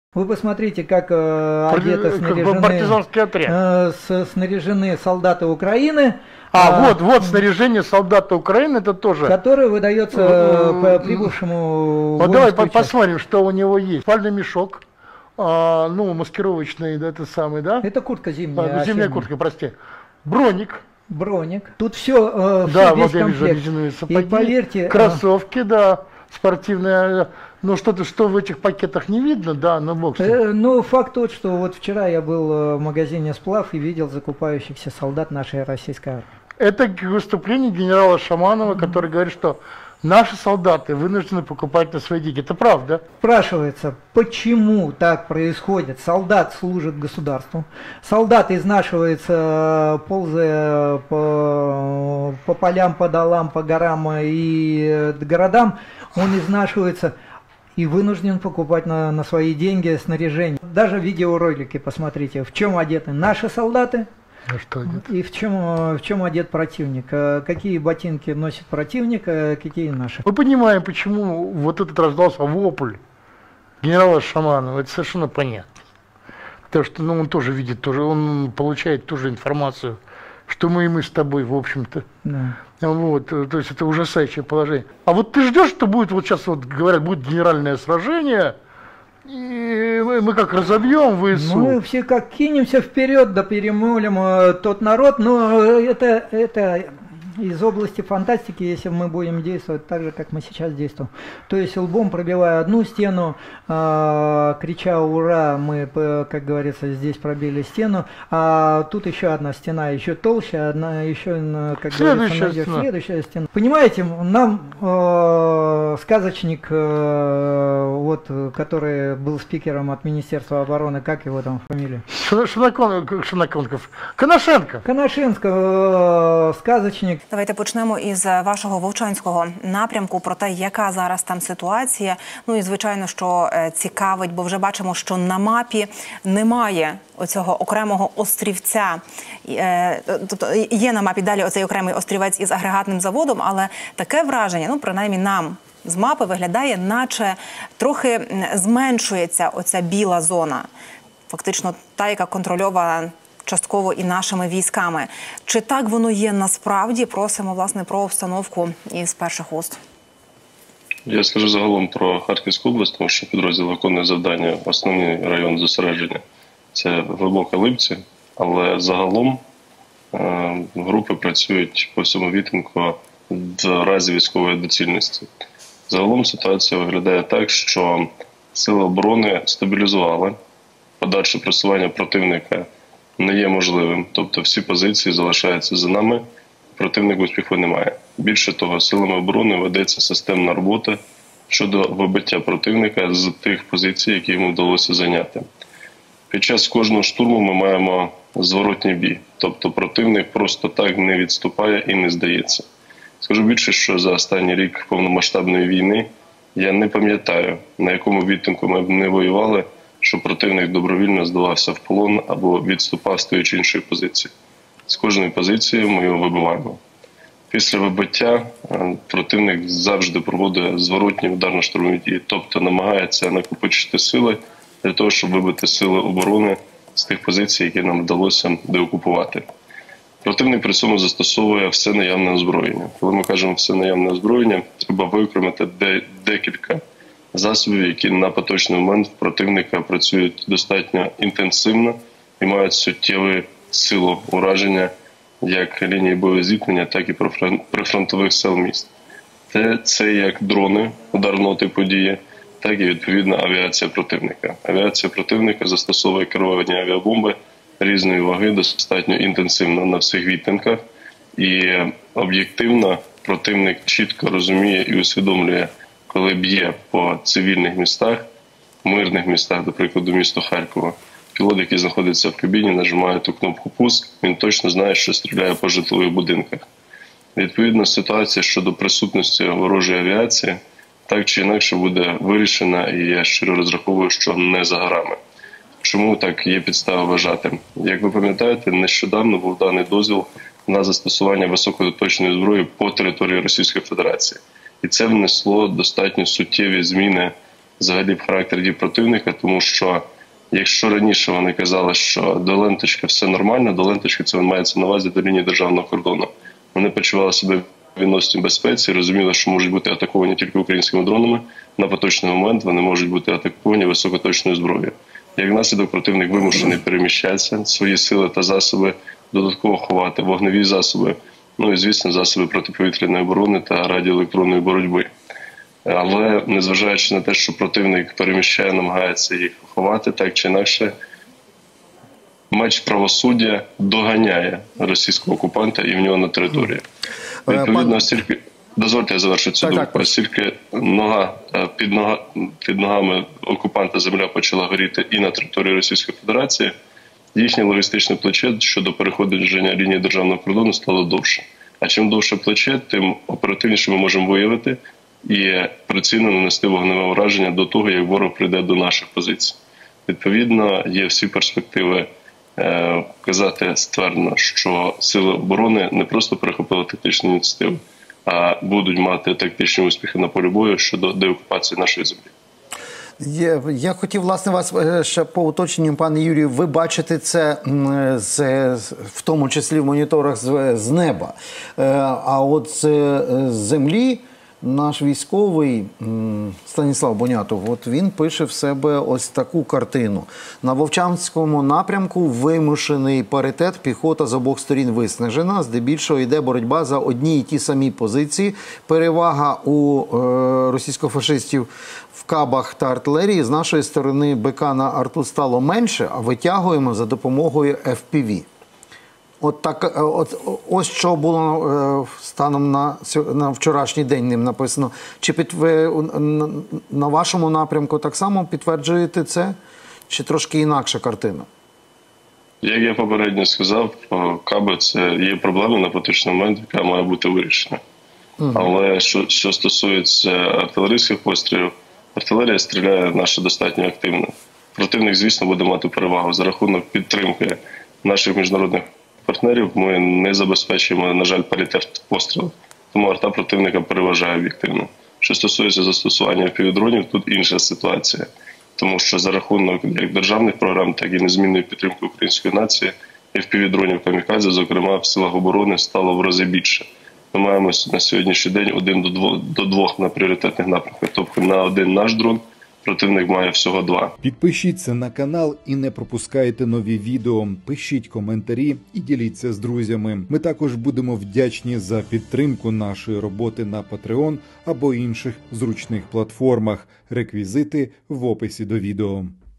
Вы посмотрите, как одеты, снаряжены солдаты Украины. Вот снаряжение солдата Украины, это тоже. Которое выдается прибывшему. Вот давай посмотрим, что у него есть. Спальный мешок, маскировочный, это самый, да? Это куртка зимняя. Зимняя куртка, прости. Броник. Тут все, да, вот я вижу резиновые сапоги, и поверьте, кроссовки, да, спортивные. Ну что в этих пакетах не видно, да, но бог. Факт тот, что вот вчера я был в магазине «Сплав» и видел закупающихся солдат нашей российской армии. Это выступление генерала Шаманова, который говорит, что наши солдаты вынуждены покупать на свои деньги. Это правда? Спрашивается, почему так происходит? Солдат служит государству, солдат изнашивается, ползая по полям, по долам, по горам и городам, он изнашивается и вынужден покупать на свои деньги снаряжение. Даже видеоролики посмотрите, в чем одеты наши солдаты. И в чем одет противник, какие ботинки носит противник, какие наши. Мы понимаем, почему вот этот раздался вопль генерала Шаманова, это совершенно понятно. Потому что он тоже видит, он получает ту же информацию, что мы с тобой, в общем-то. Да. То есть это ужасающее положение. А вот ты ждешь, что будет, вот сейчас вот говорят, будет генеральное сражение, и мы как разобьем ВСУ. Мы все как кинемся вперед, да перемолим тот народ, но это из области фантастики, если мы будем действовать так же, как мы сейчас действуем. То есть лбом пробивая одну стену, крича «Ура!», мы, как говорится, здесь пробили стену, а тут еще одна стена, еще толще, одна еще, как говорится, следующая стена. Понимаете, нам сказочник, который был спикером от Министерства обороны, как его там фамилия? Коношенко, сказочник. Давайте почнемо із вашого Вовчанського напрямку, про те, яка зараз там ситуація. Ну і звичайно, що цікавить, бо вже бачимо, що на мапі немає оцього окремого острівця. Тобто є на мапі далі оцей окремий острівець із агрегатним заводом, але таке враження, принаймні нам з мапи виглядає, наче трохи зменшується оця біла зона. Фактично та, яка контрольована частково і нашими військами. Чи так воно є насправді? Просимо, власне, про обстановку із перших уст. Я скажу загалом про Харківську область, тому що підрозділ виконує завдання, основний район зосередження – це Глибоке Липці, але загалом групи працюють по всьому відтинку в разі військової доцільності. Загалом ситуація виглядає так, що сили оборони стабілізували, подальше просування противника не є можливим. Тобто всі позиції залишаються за нами, противник успіху немає. Більше того, силами оборони ведеться системна робота щодо вибиття противника з тих позицій, які йому вдалося зайняти. Під час кожного штурму ми маємо зворотній бій. Тобто противник просто так не відступає і не здається. Скажу більше, що за останній рік повномасштабної війни я не пам'ятаю, на якому відтинку ми не воювали, що противник добровільно здавався в полон або відступав з тої чи іншої позиції. З кожної позиції ми його вибиваємо. Після вибиття противник завжди проводить зворотні ударно-штурмові дії, тобто намагається накопичити сили для того, щоб вибити сили оборони з тих позицій, які нам вдалося деокупувати. Противник при цьому застосовує все наявне озброєння. Коли ми кажемо все наявне озброєння, треба виокремити декілька засобів, які на поточний момент в противника працюють достатньо інтенсивно і мають суттєву силу ураження як лінії боєзіткнення, так і прифронтових сил міст. Це як дрони ударного типу дії, так і відповідно авіація противника. Авіація противника застосовує керовані авіабомби різної ваги достатньо інтенсивно на всіх відтинках, і об'єктивно противник чітко розуміє і усвідомлює, коли б'є по цивільних містах, мирних містах, до прикладу, місто Харкова. Пілот, який знаходиться в кабіні, нажимає ту кнопку «Пуск», він точно знає, що стріляє по житлових будинках. Відповідно, ситуація щодо присутності ворожої авіації так чи інакше буде вирішена, і я щиро розраховую, що не за горами. Чому так є підстава вважати? Як ви пам'ятаєте, нещодавно був даний дозвіл на застосування високоточної зброї по території Російської Федерації. І це внесло достатньо суттєві зміни взагалі характер дій противника, тому що якщо раніше вони казали, що до ленточки все нормально, до ленточки це мається на увазі до лінії державного кордону. Вони почували себе в відносній безпеці, розуміли, що можуть бути атаковані тільки українськими дронами. На поточний момент вони можуть бути атаковані високоточною зброєю. Як наслідок, противник вимушений переміщатися, свої сили та засоби додатково ховати, вогневі засоби, ну і, звісно, засоби протиповітряної оборони та радіоелектронної боротьби. Але незважаючи на те, що противник переміщає, намагається їх ховати, так чи інакше, меч правосуддя доганяє російського окупанта і в нього на території. Відповідно, стільки, дозвольте, я завершу цю думку, оскільки під ногами окупанта земля почала горіти і на території Російської Федерації, їхнє логістичне плече щодо переходження лінії державного кордону стало довше. А чим довше плече, тим оперативніше ми можемо виявити і прицільно нанести вогневе враження до того, як ворог прийде до наших позицій. Відповідно, є всі перспективи казати ствердно, що Сили оборони не просто перехопили тактичну ініціативу, а будуть мати тактичні успіхи на полі бою щодо деокупації нашої землі. Я хотів, власне, вас ще по уточненню, пане Юрію, ви бачите це в тому числі в моніторах з неба. А от з землі наш військовий Станіслав Бонятов, от він пише в себе ось таку картину. На Вовчанському напрямку вимушений паритет, піхота з обох сторін виснажена, здебільшого йде боротьба за одні й ті самі позиції. Перевага у російсько-фашистів в кабах та артилерії. З нашої сторони БК на арту стало менше, а витягуємо за допомогою FPV. Ось що було станом на вчорашній день ним написано. Чи на вашому напрямку так само підтверджуєте це? Чи трошки інакша картина? Як я попередньо сказав, каби – це є проблема на поточний момент, яка має бути вирішена. Але що стосується артилерійських пострілів, артилерія стріляє наша достатньо активно. Противник, звісно, буде мати перевагу за рахунок підтримки наших міжнародних партнерів. Ми не забезпечуємо, на жаль, паритет пострілів, тому арта противника переважає об'єктивно. Що стосується застосування FPV-дронів, тут інша ситуація. Тому що за рахунок як державних програм, так і незмінної підтримки української нації, FPV-дронів камікадзе, зокрема в силах оборони, стало в рази більше. Ми маємо на сьогоднішній день 1 до 2 на пріоритетних напрямках. Тобто на один наш дрон противник має всього 2. Підпишіться на канал і не пропускайте нові відео. Пишіть коментарі і діліться з друзями. Ми також будемо вдячні за підтримку нашої роботи на Patreon або інших зручних платформах. Реквізити в описі до відео.